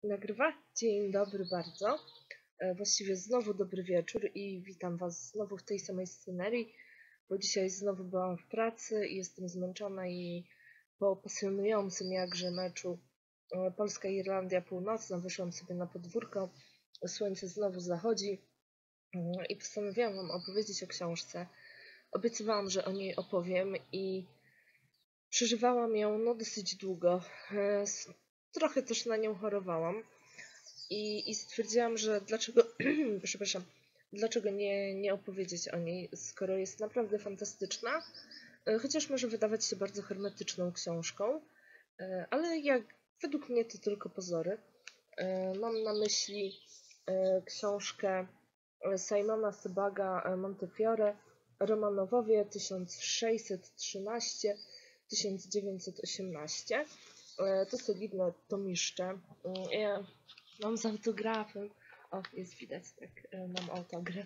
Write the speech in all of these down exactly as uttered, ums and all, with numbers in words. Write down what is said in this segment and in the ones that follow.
Nagrywa? Dzień dobry bardzo. E, Właściwie znowu dobry wieczór i witam Was znowu w tej samej scenerii, bo dzisiaj znowu byłam w pracy i jestem zmęczona i po pasjonującym jakże meczu e, Polska-Irlandia Północna wyszłam sobie na podwórko. Słońce znowu zachodzi e, i postanowiłam Wam opowiedzieć o książce. Obiecywałam, że o niej opowiem i przeżywałam ją no dosyć długo. E, s- Trochę też na nią chorowałam. I, i stwierdziłam, że dlaczego, przepraszam, dlaczego nie, nie opowiedzieć o niej, skoro jest naprawdę fantastyczna, e, chociaż może wydawać się bardzo hermetyczną książką, e, ale jak według mnie to tylko pozory. E, Mam na myśli e, książkę e, Simona Sebaga Montefiore Romanowowie tysiąc sześćset trzynaście do tysiąc dziewięćset osiemnaście. E, To solidne tomiszcze. Mm, Ja mam z autografem. O, jest widać, tak, e, mam autograf.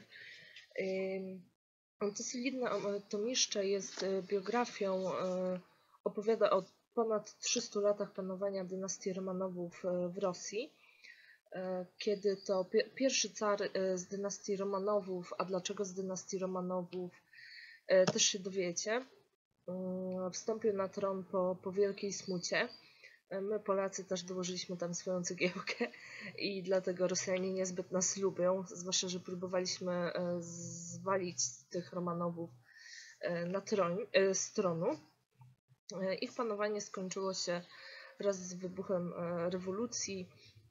Ym, To solidne e, tomiszcze jest e, biografią, e, opowiada o ponad trzystu latach panowania dynastii Romanowów e, w Rosji. E, Kiedy to pi- pierwszy car e, z dynastii Romanowów, a dlaczego z dynastii Romanowów, e, też się dowiecie, mm, wstąpił na tron po, po wielkiej smucie. My Polacy też dołożyliśmy tam swoją cegiełkę i dlatego Rosjanie niezbyt nas lubią, zwłaszcza, że próbowaliśmy e, zwalić tych Romanowów e, na tron, e, z tronu. E, Ich panowanie skończyło się wraz z wybuchem e, rewolucji,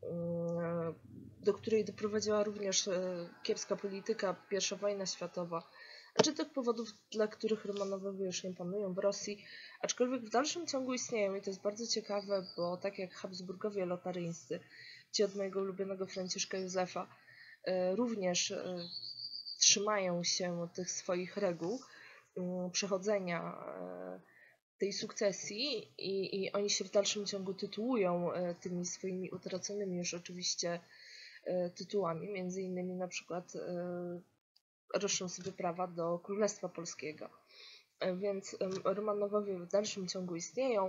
mm, do której doprowadziła również e, kiepska polityka, pierwsza wojna światowa. Czy tych powodów, dla których Romanowowie już nie panują w Rosji, aczkolwiek w dalszym ciągu istnieją i to jest bardzo ciekawe, bo tak jak Habsburgowie lotaryńscy, ci od mojego ulubionego Franciszka Józefa, e, również e, trzymają się tych swoich reguł mm, przechodzenia e, tej sukcesji i, i oni się w dalszym ciągu tytułują e, tymi swoimi utraconymi już oczywiście e, tytułami, między innymi na przykład e, roszczą sobie prawa do Królestwa Polskiego. E, Więc em, Romanowowie w dalszym ciągu istnieją.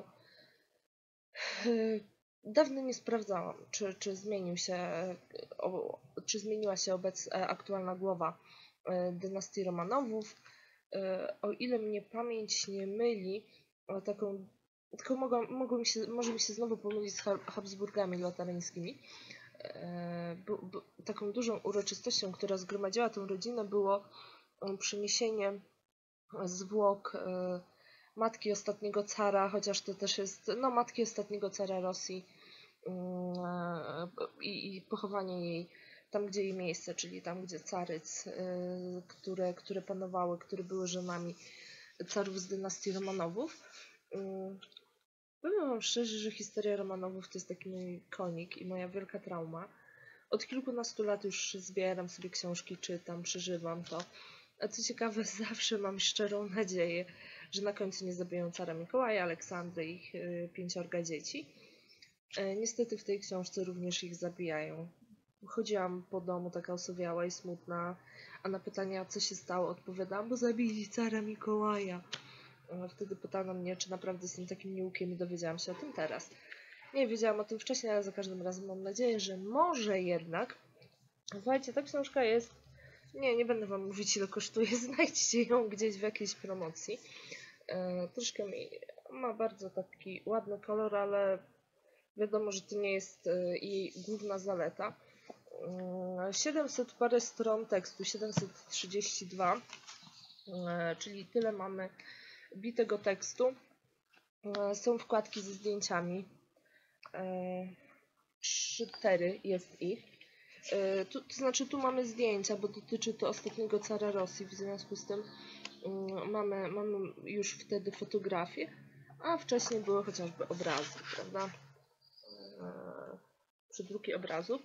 E, Dawno nie sprawdzałam, czy, czy zmienił się, e, o, czy zmieniła się obec, e, aktualna głowa e, dynastii Romanowów. E, O ile mnie pamięć nie myli, e, taką, tylko mogą, mogą mi się, może mi się znowu pomylić z Ha- Habsburgami lotaryńskimi. E, bu- bu- Taką dużą uroczystością, która zgromadziła tę rodzinę, było e, przeniesienie zwłok e, matki ostatniego cara, chociaż to też jest, no, matki ostatniego cara Rosji mm, e, i, i pochowanie jej tam, gdzie jej miejsce, czyli tam, gdzie caryc, e, które, które panowały, które były żonami carów z dynastii Romanowów. Mm, Powiem wam szczerze, że historia Romanowów to jest taki mój konik i moja wielka trauma. Od kilkunastu lat już zbieram sobie książki, czytam, przeżywam to. A co ciekawe, zawsze mam szczerą nadzieję, że na końcu nie zabiją cara Mikołaja, Aleksandry i ich y, pięciorga dzieci. E, Niestety w tej książce również ich zabijają. Chodziłam po domu taka osowiała i smutna, a na pytania, co się stało, odpowiadałam, bo zabili cara Mikołaja. E, Wtedy pytano mnie, czy naprawdę jestem takim nieukiem i dowiedziałam się o tym teraz. Nie wiedziałam o tym wcześniej, ale za każdym razem mam nadzieję, że może jednak. Słuchajcie, ta książka jest. Nie, nie będę wam mówić, ile kosztuje. Znajdźcie ją gdzieś w jakiejś promocji. E, troszkę mi. Ma bardzo taki ładny kolor, ale wiadomo, że to nie jest e, jej główna zaleta. E, siedemset parę stron tekstu, siedemset trzydzieści dwa, e, czyli tyle mamy bitego tekstu. E, są wkładki ze zdjęciami. E, cztery jest ich. E, Tu, to znaczy tu mamy zdjęcia, bo dotyczy to ostatniego cara Rosji, w związku z tym mm, mamy, mamy już wtedy fotografie, a wcześniej były chociażby obrazy, prawda? E, Przedruki obrazów.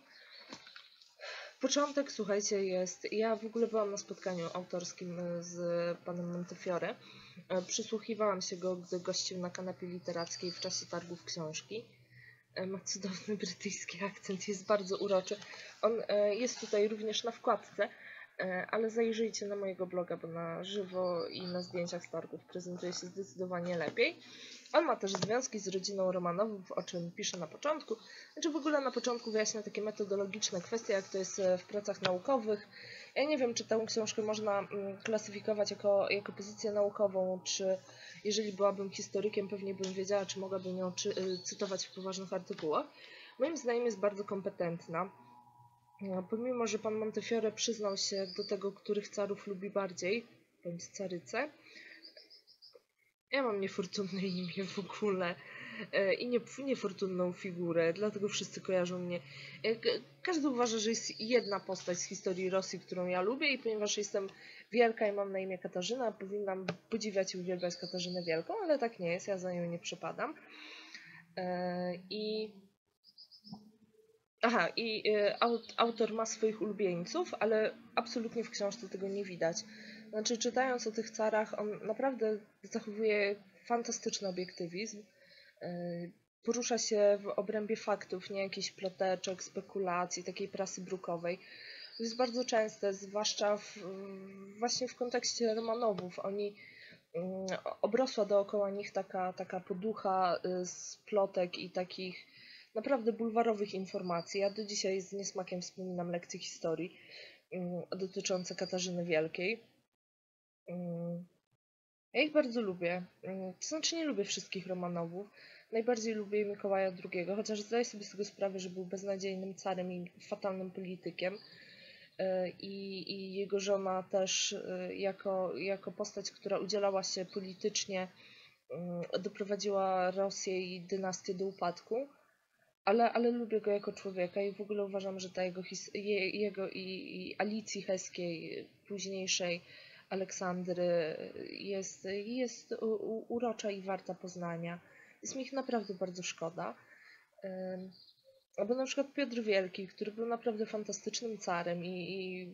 Początek, słuchajcie, jest. Ja w ogóle byłam na spotkaniu autorskim z panem Montefiore. E, Przysłuchiwałam się go, gdy gościł na kanapie literackiej w czasie targów książki. E, Ma cudowny brytyjski akcent, jest bardzo uroczy. On e, jest tutaj również na wkładce, e, ale zajrzyjcie na mojego bloga, bo na żywo i na zdjęciach z targów prezentuje się zdecydowanie lepiej. On ma też związki z rodziną Romanowów, o czym pisze na początku. Znaczy w ogóle na początku wyjaśnia takie metodologiczne kwestie, jak to jest w pracach naukowych. Ja nie wiem, czy tę książkę można klasyfikować jako, jako pozycję naukową, czy jeżeli byłabym historykiem, pewnie bym wiedziała, czy mogłabym ją czy, cytować w poważnych artykułach. Moim zdaniem jest bardzo kompetentna. Pomimo, że pan Montefiore przyznał się do tego, których carów lubi bardziej, bądź carycę. Ja mam niefortunne imię w ogóle i nie, niefortunną figurę, dlatego wszyscy kojarzą mnie. Każdy uważa, że jest jedna postać z historii Rosji, którą ja lubię i ponieważ jestem wielka i mam na imię Katarzyna, powinnam podziwiać i uwielbiać Katarzynę Wielką, ale tak nie jest, ja za nią nie przepadam. I... Aha, i autor ma swoich ulubieńców, ale absolutnie w książce tego nie widać. Znaczy, czytając o tych carach, on naprawdę zachowuje fantastyczny obiektywizm. Porusza się w obrębie faktów, nie jakichś ploteczek, spekulacji, takiej prasy brukowej. To jest bardzo częste, zwłaszcza w, właśnie w kontekście Romanowów. Oni, obrosła dookoła nich taka, taka poducha z plotek i takich naprawdę bulwarowych informacji. Ja do dzisiaj z niesmakiem wspominam lekcje historii dotyczące Katarzyny Wielkiej. Ja ich bardzo lubię. To znaczy nie lubię wszystkich Romanowów. Najbardziej lubię Mikołaja drugiego, chociaż zdaję sobie z tego sprawę, że był beznadziejnym carem i fatalnym politykiem. I, i jego żona też jako, jako postać, która udzielała się politycznie, doprowadziła Rosję i dynastię do upadku. Ale, ale lubię go jako człowieka i w ogóle uważam, że ta jego, je, jego i, i Alicji Heskiej, późniejszej Aleksandry, jest, jest u, urocza i warta poznania. Jest mi ich naprawdę bardzo szkoda. Albo na przykład Piotr Wielki, który był naprawdę fantastycznym carem i,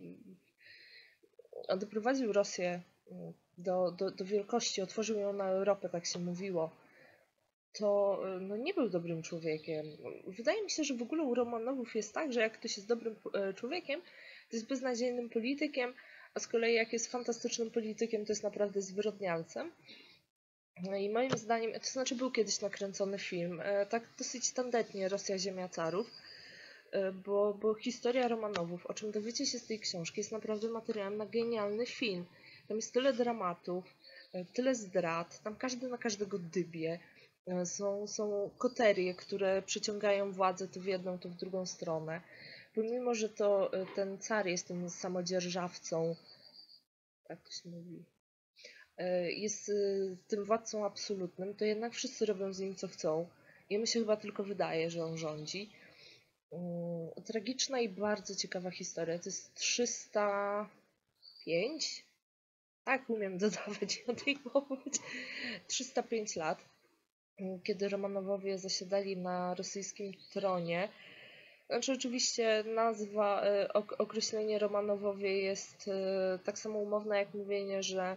i doprowadził Rosję do, do, do wielkości, otworzył ją na Europę, tak się mówiło. To no, nie był dobrym człowiekiem. Wydaje mi się, że w ogóle u Romanowów jest tak, że jak ktoś jest dobrym człowiekiem, to jest beznadziejnym politykiem, a z kolei jak jest fantastycznym politykiem, to jest naprawdę zwyrodnialcem. No i moim zdaniem, to znaczy był kiedyś nakręcony film, tak dosyć tandetnie, Rosja, Ziemia Carów, bo, bo historia Romanowów, o czym dowiecie się z tej książki, jest naprawdę materiałem na genialny film. Tam jest tyle dramatów, tyle zdrad, tam każdy na każdego dybie. Są, są koterie, które przyciągają władzę to w jedną, to w drugą stronę. Pomimo, że to ten car jest tym samodzierżawcą, tak to się mówi, jest tym władcą absolutnym, to jednak wszyscy robią z nim co chcą. Jemu się chyba tylko wydaje, że on rządzi. Tragiczna i bardzo ciekawa historia. To jest trzysta pięć? Tak, umiem dodawać i odejmować. trzysta pięć lat. Kiedy Romanowowie zasiadali na rosyjskim tronie. Znaczy oczywiście nazwa, określenie Romanowowie jest tak samo umowne jak mówienie, że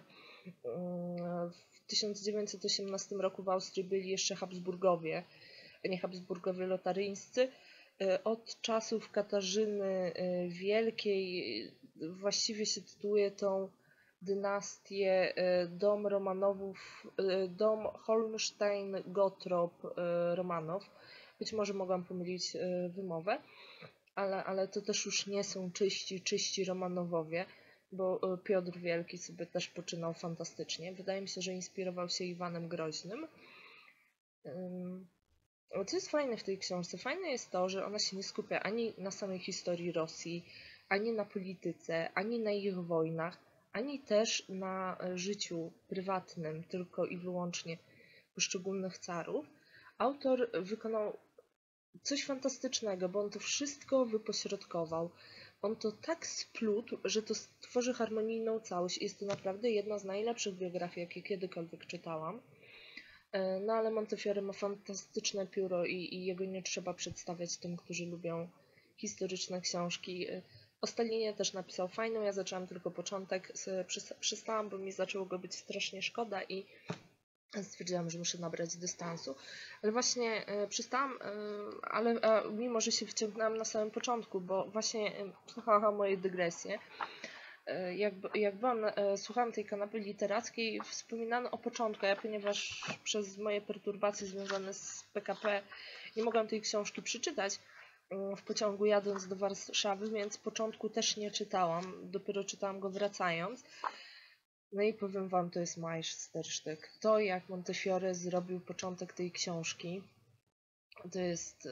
w tysiąc dziewięćset osiemnastym roku w Austrii byli jeszcze Habsburgowie, nie Habsburgowie lotaryńscy. Od czasów Katarzyny Wielkiej właściwie się tytułuje tą dynastię dom Romanowów, dom Holstein-Gottorp-Romanow. Być może mogłam pomylić wymowę, ale, ale to też już nie są czyści, czyści Romanowowie, bo Piotr Wielki sobie też poczynał fantastycznie. Wydaje mi się, że inspirował się Iwanem Groźnym. Co jest fajne w tej książce? Fajne jest to, że ona się nie skupia ani na samej historii Rosji, ani na polityce, ani na ich wojnach, ani też na życiu prywatnym tylko i wyłącznie poszczególnych carów. Autor wykonał coś fantastycznego, bo on to wszystko wypośrodkował. On to tak splótł, że to stworzy harmonijną całość. Jest to naprawdę jedna z najlepszych biografii, jakie kiedykolwiek czytałam. No ale Montefiore ma fantastyczne pióro i, i jego nie trzeba przedstawiać tym, którzy lubią historyczne książki. O Stalinie też napisał fajną, ja zaczęłam tylko początek, przestałam, bo mi zaczęło go być strasznie szkoda i stwierdziłam, że muszę nabrać dystansu. Ale właśnie przestałam, ale mimo, że się wciągnęłam na samym początku, bo właśnie, haha, moje dygresje, Jak, jak byłam, słuchałam tej kanapy literackiej, wspominano o początku, ja ponieważ przez moje perturbacje związane z P K P nie mogłam tej książki przeczytać w pociągu jadąc do Warszawy, więc początku też nie czytałam, dopiero czytałam go wracając. No i powiem wam, to jest majstersztyk. To, jak Montefiore zrobił początek tej książki, to jest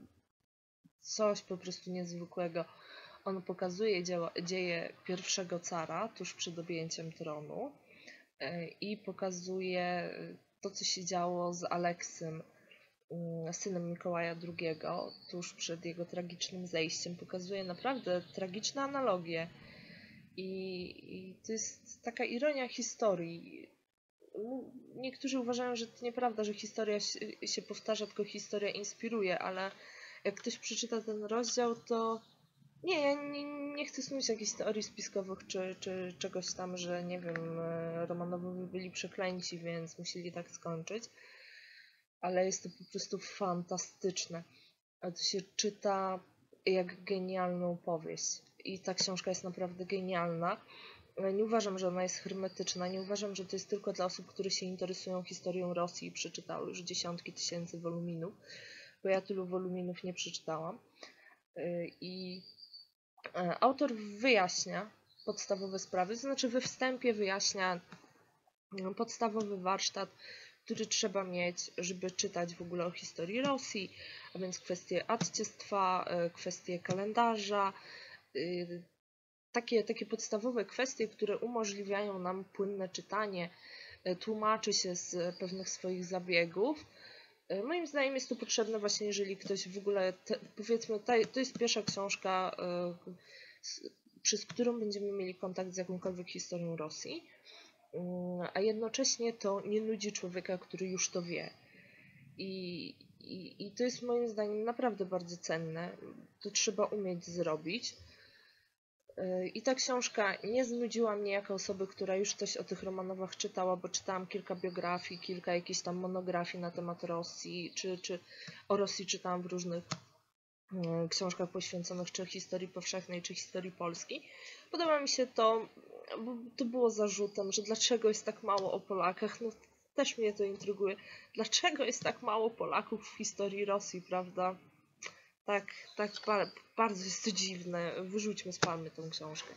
coś po prostu niezwykłego. On pokazuje dzieło, dzieje pierwszego cara tuż przed objęciem tronu i pokazuje to, co się działo z Aleksym, synem Mikołaja drugiego, tuż przed jego tragicznym zejściem. Pokazuje naprawdę tragiczne analogie. I, I to jest taka ironia historii. Niektórzy uważają, że to nieprawda, że historia się, się powtarza, tylko historia inspiruje, ale jak ktoś przeczyta ten rozdział, to nie, ja nie, nie chcę snuć jakichś teorii spiskowych, czy, czy czegoś tam, że nie wiem, Romanowowie byli przeklęci, więc musieli tak skończyć. Ale jest to po prostu fantastyczne. A to się czyta jak genialną powieść. I ta książka jest naprawdę genialna. Nie uważam, że ona jest hermetyczna. Nie uważam, że to jest tylko dla osób, które się interesują historią Rosji i przeczytały już dziesiątki tysięcy woluminów, bo ja tylu woluminów nie przeczytałam. I autor wyjaśnia podstawowe sprawy, to znaczy we wstępie wyjaśnia podstawowy warsztat, który trzeba mieć, żeby czytać w ogóle o historii Rosji, a więc kwestie adciestwa, kwestie kalendarza, takie, takie podstawowe kwestie, które umożliwiają nam płynne czytanie, tłumaczy się z pewnych swoich zabiegów. Moim zdaniem jest to potrzebne właśnie, jeżeli ktoś w ogóle, te, powiedzmy, to jest pierwsza książka, przez którą będziemy mieli kontakt z jakąkolwiek historią Rosji, a jednocześnie to nie nudzi człowieka, który już to wie. I, i, i to jest moim zdaniem naprawdę bardzo cenne. To trzeba umieć zrobić. I ta książka nie znudziła mnie jako osoby, która już coś o tych Romanowach czytała, bo czytałam kilka biografii, kilka jakichś tam monografii na temat Rosji, czy, czy o Rosji czytałam w różnych książkach poświęconych czy historii powszechnej, czy historii Polski. Podoba mi się to, bo to było zarzutem, że dlaczego jest tak mało o Polakach. No też mnie to intryguje. Dlaczego jest tak mało Polaków w historii Rosji, prawda? Tak, tak bardzo jest to dziwne. Wyrzućmy z palmy tą książkę.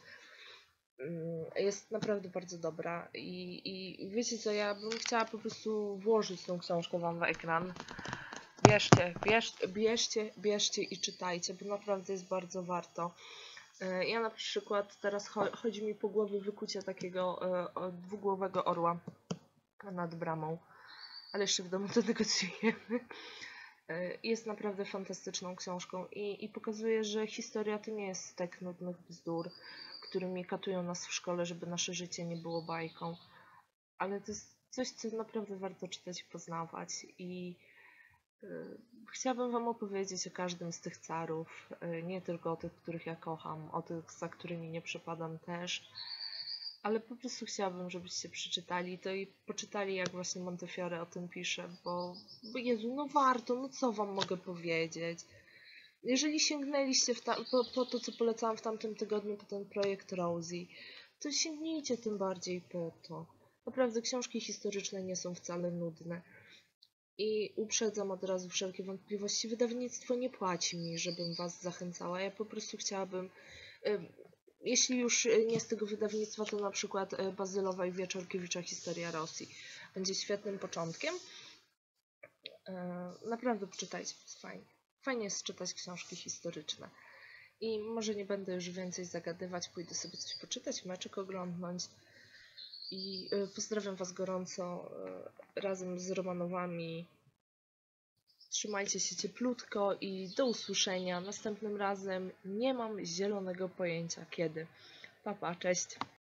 Jest naprawdę bardzo dobra i, i wiecie co, ja bym chciała po prostu włożyć tą książkę wam w ekran. Bierzcie, bierzcie, bierzcie, bierzcie i czytajcie, bo naprawdę jest bardzo warto. Ja na przykład teraz chodzi mi po głowie wykucie takiego dwugłowego orła nad bramą, ale jeszcze w domu to negocjujemy. Jest naprawdę fantastyczną książką i, i pokazuje, że historia to nie jest stek nudnych bzdur, którymi katują nas w szkole, żeby nasze życie nie było bajką, ale to jest coś, co naprawdę warto czytać i poznawać. I yy, chciałabym wam opowiedzieć o każdym z tych carów, yy, nie tylko o tych, których ja kocham, o tych, za którymi nie przepadam też, ale po prostu chciałabym, żebyście przeczytali to i poczytali, jak właśnie Montefiore o tym pisze, bo, bo Jezu, no warto, no co wam mogę powiedzieć. Jeżeli sięgnęliście w tam, po, po to, co polecałam w tamtym tygodniu, po ten projekt Rosie, to sięgnijcie tym bardziej po to. Naprawdę książki historyczne nie są wcale nudne. I uprzedzam od razu wszelkie wątpliwości. Wydawnictwo nie płaci mi, żebym was zachęcała. Ja po prostu chciałabym... Jeśli już nie z tego wydawnictwa, to na przykład Bazylowa i Wieczorkiewicza Historia Rosji będzie świetnym początkiem. Naprawdę poczytajcie, jest fajnie. Fajnie jest czytać książki historyczne. I może nie będę już więcej zagadywać, pójdę sobie coś poczytać, meczek oglądnąć. I pozdrawiam was gorąco razem z Romanowami. Trzymajcie się cieplutko i do usłyszenia następnym razem. Nie mam zielonego pojęcia kiedy. Pa, pa, cześć.